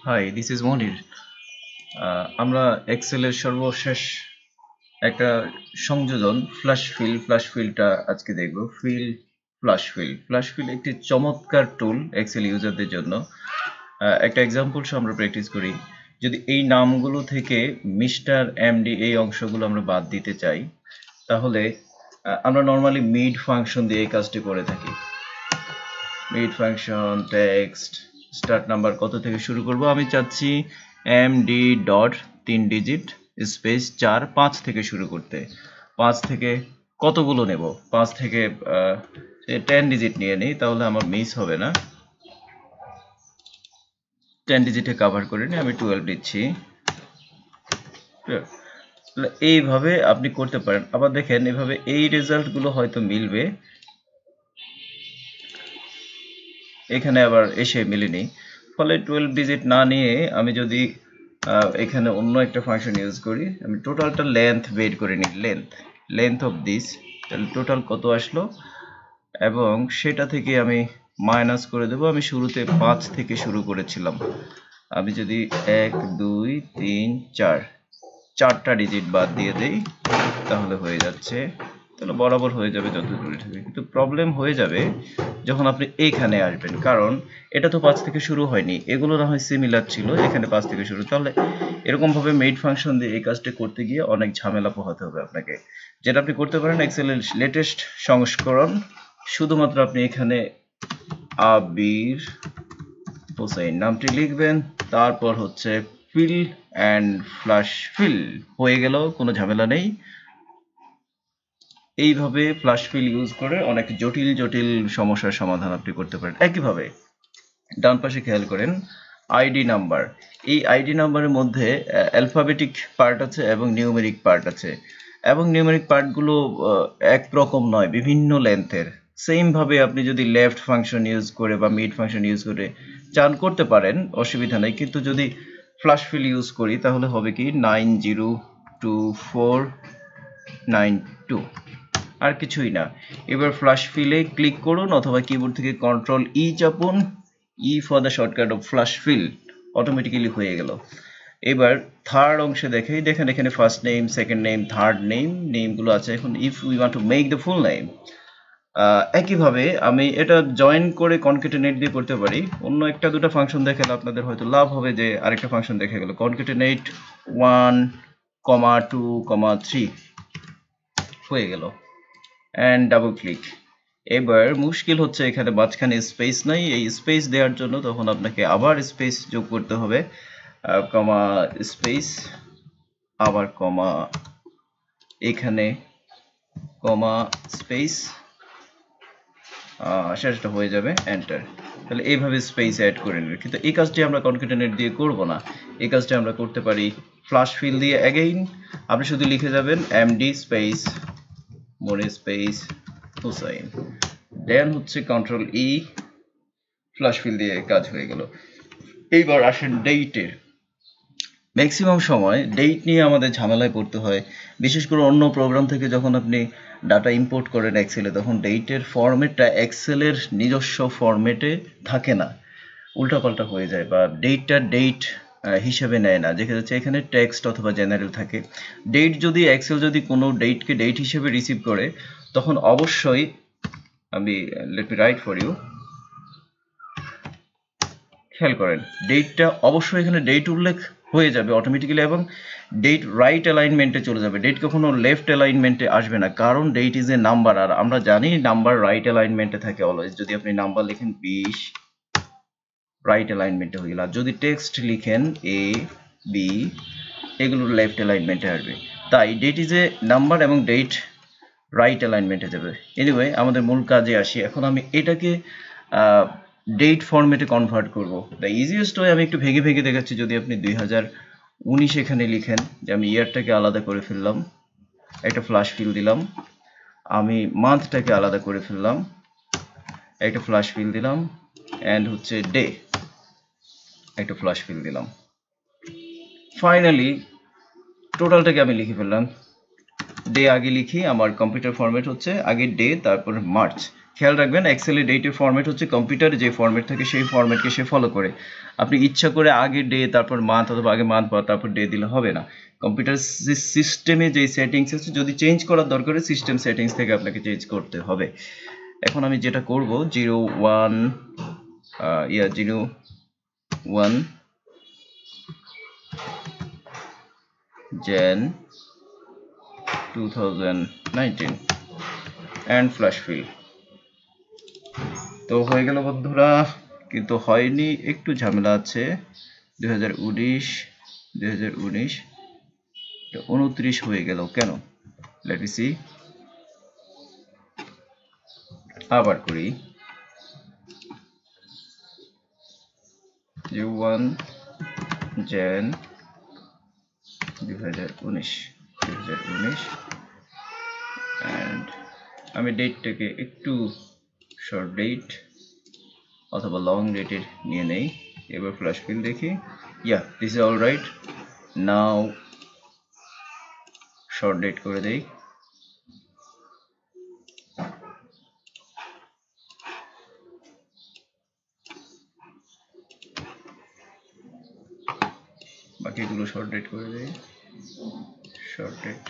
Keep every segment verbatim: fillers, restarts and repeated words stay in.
High, this is Monir. Ah, আমরা এক্সেলের সর্বশেষ একটা সংযোজন ফ্ল্যাশ ফিল ফ্ল্যাশ ফিলটা আজকে দেখব। Fill flash fill flash fill একটি চমৎকার টুল এক্সেল ইউজারদের জন্য। আহ, একটা এক্সাম্পল সহ আমরা প্র্যাকটিস করি। যদি এই নামগুলো থেকে মিস্টার এমডি এই অংশগুলো আমরা বাদ দিতে চাই, তাহলে আহ, আমরা নর্মালি মিড ফাংশন দিয়ে এই কাজটি করে থাকি। Mid function text start number কত থেকে শুরু করব, আমি চাচ্ছি এমডি ডট তিন ডিজিট স্পেস চার পাঁচ থেকে শুরু করতে। পাঁচ থেকে কতগুলো নেব, পাঁচ থেকে টেন ডিজিট নিয়ে নিই, তাহলে আমার মিস হবে না। টেন ডিজিটে কাভার করে নিই, আমি টুয়েলভ দিচ্ছি। এইভাবে আপনি করতে পারেন। আবার দেখেন এভাবে এই রেজাল্টগুলো হয়তো মিলবে, এখানে আবার এসে মিলেনি। ফলে টুয়েলভ ডিজিট না নিয়ে আমি যদি এখানে অন্য একটা ফাংশন ইউজ করি, আমি টোটালটা লেন্থ বের করে নিই। লেন্থ লেন্থ অফ দিস, তাহলে টোটাল কত আসলো, এবং সেটা থেকে আমি মাইনাস করে দেব। আমি শুরুতে পাঁচ থেকে শুরু করেছিলাম, আমি যদি এক দুই তিন চার চারটা ডিজিট বাদ দিয়ে দেই, তাহলে হয়ে যাচ্ছে, তাহলে বরাবর হয়ে যাবে যত দূরে থাকে। কিন্তু প্রবলেম হয়ে যাবে যখন আপনি এইখানে আসবেন, কারণ এটা তো পাঁচ থেকে শুরু হয়নি, এগুলো না হয় সিমিলার ছিল, এখানে পাঁচ থেকে শুরু। তাহলে এরকম ভাবে মেড ফাংশন দিয়ে এই কাজটা করতে গিয়ে অনেক ঝামেলা পোহাতে হবে আপনাকে। যেটা আপনি করতে পারেন, এক্সেলের লেটেস্ট সংস্করণ, শুধুমাত্র আপনি এখানে আবির হোসেন নামটি লিখবেন, তারপর হচ্ছে ফিল অ্যান্ড ফ্ল্যাশ ফিল, হয়ে গেল, কোনো ঝামেলা নেই। এইভাবে ফ্ল্যাশ ফিল ইউজ করে অনেক জটিল জটিল সমস্যার সমাধান আপনি করতে পারেন। একইভাবে ডান পাশে খেয়াল করেন আইডি নাম্বার। এই আইডি নাম্বারের মধ্যে অ্যালফাবেটিক পার্ট আছে এবং নিউমেরিক পার্ট আছে, এবং নিউমেরিক পার্টগুলো একরকম নয়, বিভিন্ন লেন্থের। সেম ভাবে আপনি যদি লেফট ফাংশন ইউজ করে বা মিড ফাংশন ইউজ করে চান করতে পারেন, অসুবিধা নেই। কিন্তু যদি ফ্ল্যাশ ফিল ইউজ করি তাহলে হবে কি nine zero two four nine two, আর কিছুই না। এবার ফ্ল্যাশ ফিলে ক্লিক করুন অথবা কিবোর্ড থেকে কন্ট্রোল ই চাপুন, E for the shortcut of flash fill, automatically হয়ে গেল। এবার থার্ড অংশে দেখেই দেখেন এখানে first name, second name, third name, নেমগুলো আছে। এখন if we want to make the full name, একইভাবে আমি এটা জয়েন করে কনকেটেনেট দিয়ে করতে পারি। অন্য একটা দুটো ফাংশন দেখালে আপনাদের হয়তো লাভ হবে, যে আরেকটা ফাংশন দেখা গেল concatenate one comma two comma three, হয়ে গেল, অ্যান্ড ডাবল ক্লিক। এবার মুশকিল হচ্ছে এখানে মাঝখানে স্পেস নাই, এই স্পেস দেওয়ার জন্য তখন আপনাকে আবার স্পেস যোগ করতে হবে, কমা স্পেস, আবার কমা, এখানে কমা স্পেস, সেটা হয়ে যাবে এন্টার। তাহলে এইভাবে স্পেস অ্যাড করে নেবে। কিন্তু এই কাজটি আমরা কনকেটেনেট দিয়ে করব না, এই কাজটি আমরা করতে পারি ফ্ল্যাশ ফিল দিয়ে। অ্যাগেইন আপনি শুধু লিখে যাবেন এমডি স্পেস মোরে স্পেস হুসাইন, দেন হচ্ছে কন্ট্রোল ই, ফ্ল্যাশ ফিল দিয়ে কাজ হয়ে গেল। এইবার আসেন ডেটের। ম্যাক্সিমাম সময় ডেট নিয়ে আমাদের ঝামেলায় পড়তে হয়, বিশেষ করে অন্য প্রোগ্রাম থেকে যখন আপনি ডাটা ইম্পোর্ট করেন এক্সেলে, তখন ডেটের ফরম্যাটটা এক্সেলের নিজস্ব ফরম্যাটে থাকে না, উল্টাপাল্টা হয়ে যায়, বা ডেটটা ডেট হিসেবে নেয় না, দেখা যাচ্ছে এখানে টেক্সট অথবা জেনারেল থাকে। ডেট যদি এক্সেল যদি কোনো ডেটকে ডেট হিসেবে রিসিভ করে, তখন অবশ্যই, আমি let me write for you, খেয়াল করেন ডেটটা অবশ্যই এখানে ডেট উল্লেখ হয়ে যাবে অটোমেটিক্যালি, এবং ডেট রাইট অ্যালাইনমেন্টে চলে যাবে। ডেট কখনো লেফট অ্যালাইনমেন্টে আসবে না, কারণ ডেট ইজ এ নাম্বার, আর আমরা জানি নাম্বার রাইট অ্যালাইনমেন্টে থাকে অলওয়েজ। যদি আপনি নাম্বার লিখেন বিশ, রাইট অ্যালাইনমেন্টে হয়ে গেল, আর যদি টেক্সট লিখেন এ বি, এগুলো লেফট অ্যালাইনমেন্টে আসবে। তাই ডেট ইজ এ নাম্বার এবং ডেট রাইট অ্যালাইনমেন্টে যাবে। এনিওয়ে আমাদের মূল কাজে আসি। এখন আমি এটাকে ডেট ফরম্যাটে কনভার্ট করব। দ্য ইজিয়েস্ট ওয়ে, আমি একটু ভেঙে ভেঙে দেখাচ্ছি। যদি আপনি দুই হাজার উনিশ এখানে লিখেন, যে আমি ইয়ারটাকে আলাদা করে ফেললাম, একটা ফ্ল্যাশ ফিল দিলাম, আমি মান্থটাকে আলাদা করে ফেললাম, একটা ফ্ল্যাশ ফিল দিলাম, অ্যান্ড হচ্ছে ডে, একটা ফ্ল্যাশ ফিল দিলাম। ফাইনালি টোটালটাকে আমি লিখে ফেললাম। ডে আগে লিখি, আমার কম্পিউটার ফরম্যাট হচ্ছে আগে ডে, তারপর মার্চ। খেয়াল রাখবেন এক্সেলের ডেটের ফরম্যাট হচ্ছে কম্পিউটারে যে ফরম্যাট থাকে সেই ফরম্যাটকে সে ফলো করে। আপনি ইচ্ছা করে আগে ডে তারপর মান্থ অথবা আগে মান্থ বা তারপর ডে দিলে হবে না। কম্পিউটার সিস্টেমে যে সেটিংস আছে যদি চেঞ্জ করার দরকার হয় সিস্টেম সেটিংস থেকে আপনাকে চেঞ্জ করতে হবে। এখন আমি যেটা করব zero one yeah zero one jan two thousand nineteen and flash fill. তো হয়ে গেল বন্ধুরা, কিন্তু হয়নি, একটু ঝামেলা আছে। দুই হাজার উনিশ দুই হাজার উনিশ উনত্রিশ হয়ে গেল কেন? লেট মি সি, আবার করি। ওয়ান jan দুই হাজার উনিশ দুই হাজার উনিশ অ্যান্ড আমি ডেটটাকে একটু শর্ট ডেট অথবা লং ডেটের নিয়ে নেই। এবার ফ্ল্যাশ ফিল দেখি, yeah this is all right. Now short date করে দেই। বাকিগুলো শর্ট ডেট করে দেই, শর্ট ডেট।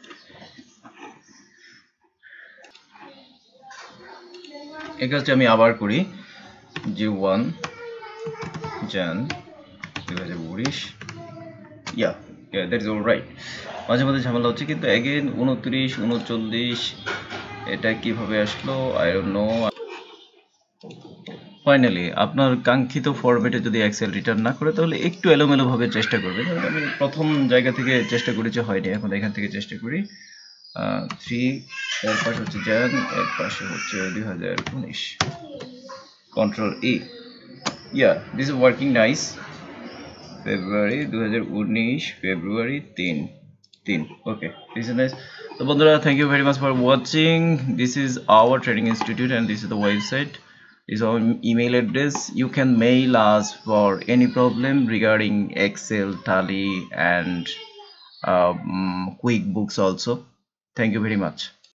এই কাজটা আমি আবার করি, যে ওয়ান jan দুই হাজার উনিশ, yeah that is all right. মাঝে মাঝে ঝামেলা হচ্ছে, কিন্তু অ্যাগেন উনত্রিশ উনচল্লিশ এটা কিভাবে আসলো আই ডোন্ট নো। ফাইনালি আপনার কাঙ্ক্ষিত ফরম্যাটে যদি এক্সেল রিটার্ন না করে তাহলে একটু এলোমেলো ভাবে চেষ্টা করবেন। আমি প্রথম জায়গা থেকে চেষ্টা করেছি, হয়নি, এখন এখান থেকে চেষ্টা করি। থ্রি এর পাশে হচ্ছে jan, এর পাশে হচ্ছে দুই হাজার উনিশ, control E, yeah this is working nice. ফেব্রুয়ারি দুই হাজার উনিশ, ফেব্রুয়ারি তিন তিন, ওকে দিস ইজ নাইস। তো বন্ধুরা, thank you very much for watching. This is our training institute and this is the website, is our email address. You can mail us for any problem regarding Excel, Tally and um, QuickBooks also. Thank you very much.